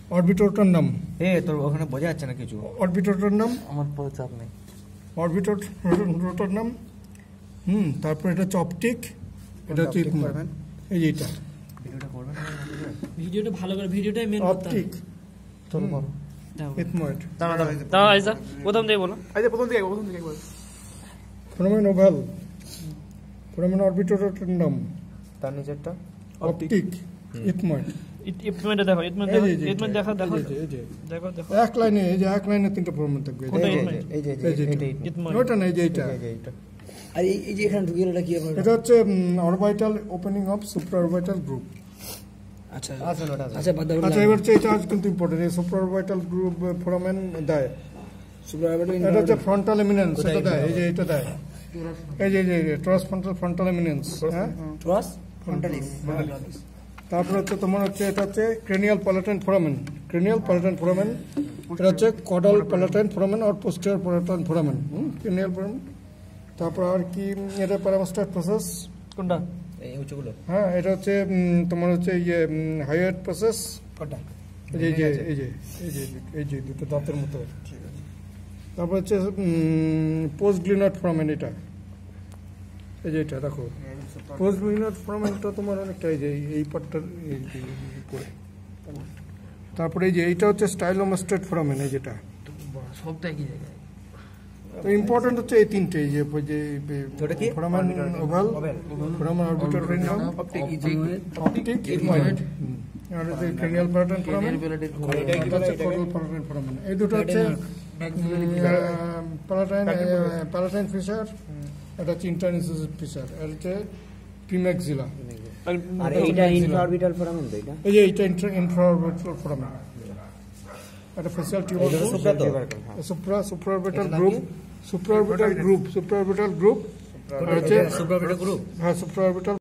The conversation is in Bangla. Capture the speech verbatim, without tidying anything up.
অরবিটরটার নাম এ তোর ওখানে বোঝা যাচ্ছে না কিছু। অরবিটরটার নাম আমার পরে চাপ নেই। অরবিটর রোটার নাম। হুম তারপর এটা হচ্ছে অপটিক, এটা হচ্ছে এই যে এটা ভিডিওটা করবেন ভিডিওটা ভালো করে ভিডিওটাই মেন অপটিক। চলো করো। ইথময়েড। দাঁড়া দাঁড়া দাঁড়া আইজা প্রথম থেকে বলো। আচ্ছা প্রথম থেকে প্রথম থেকে বল। ফেনোমেন ওভাল, ফেনোমেন অরবিটরটার নাম তার নিচেরটা অপটিক ইথময়েড। ইটমেন্ট দেখো, ইটমেন্ট দেখো, ইটমেন্ট দেখো দেখো এই যে এই যে দেখো দেখো এক লাইনে, এই যে এক লাইনে তিনটা ফরম্যাট থাকবে। কোনটা এই যে ইটমেন্ট? এই যে এই যে এইটা ইটমেন্ট ওটা না, এই যে এটা এই যে এইটা। আর এই এই যে এখানে ঢুকিয়ে এটা কি হবে? এটা হচ্ছে orbital opening of supra orbital group. আচ্ছা আছে ওটা আছে। আচ্ছা বাদ দাও। আচ্ছা এবার হচ্ছে এটা কিন্তু ইম্পর্টেন্ট, এই সুপ্রা অরবিটাল গ্রুপ ফোরামেন দেয়। সুপার এটা হচ্ছে ফ্রন্টাল এমিনেন্স, এটা দেয় এই যে এটা দেয় এই যে এই যে ট্রাস ফ্রন্টাল ফ্রন্টাল এমিনেন্স। হ্যাঁ ট্রাস ফ্রন্টালিস। তারপর হচ্ছে তোমার হচ্ছে এটা হচ্ছে cranial palatine foramen, cranial palatine foramen. এটা হচ্ছে কডাল প্যালাটাইন ফোরামেন আর posterior palatine foramen, cranial foramen. তারপর আর কি এটা প্যারামাস্টার প্রসেস কোনটা? এই উঁচুগুলো হ্যাঁ এটা হচ্ছে উম, তোমার হচ্ছে ইয়ে হাইয়ার প্রসেস। কোনটা? এই যে এই যে এই যে এই যে এই যে দুটো দাঁতের মতো। তারপর হচ্ছে পোস্ট গ্লিনাট ফোরামেন, এটা এই যে এটা দেখো পোস্ট গ্লিনাট ফোরামেনটা তোমার অনেকটা এই যে এই পার্টটার এই যে উপরে। তারপরে এই যে এইটা হচ্ছে স্টাইলোমাস্টেট ফোরামেন, এই যেটা সবটাই কি জায়গায়? তো ইম্পর্টেন্ট হচ্ছে এই তিনটে, এই যে ওটা কি? ফোরামেন ওভাল, ফোরামেন অরবিটাল রেনিয়াম, অপটিক অপটিক ইথময়েড, আর হচ্ছে ক্রেনিয়াল প্যালাটাইন ফোরামেন, এটা হচ্ছে কডাল প্যালাটাইন ফোরামেন। এই দুটো হচ্ছে প্যালাটাইন প্যালাটাইন ফিশার, এটা হচ্ছে ইন্টারনিসিস ফিশার, আর হচ্ছে প্রিম্যাক্সিলা। আর এইটা ইন্ট্রাঅরবিটাল ফোরামেন তো এটা। এই যে এইটা ইন্ট্রাঅরবিটাল ফোরামেন, এটা facial tuber supra supraorbital group, supraorbital group supraorbital group, আর হচ্ছে সুপ্রাঅরবিটাল গ্রুপ। হ্যাঁ সুপ্রাঅরবিটাল